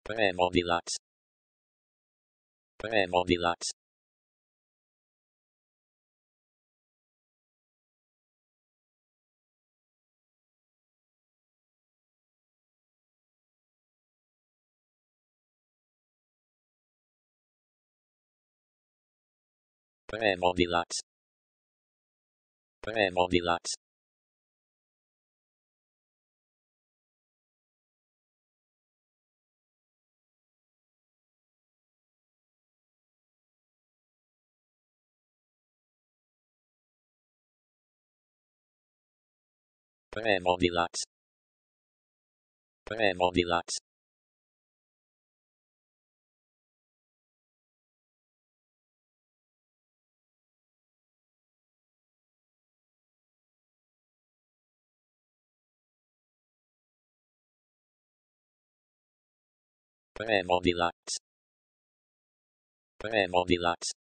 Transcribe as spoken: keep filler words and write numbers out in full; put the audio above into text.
Premo Deluxe. Premo Deluxe. Premo Deluxe. Premo Deluxe. Premo Deluxe. Premo Deluxe. Premo Deluxe. Premo Deluxe.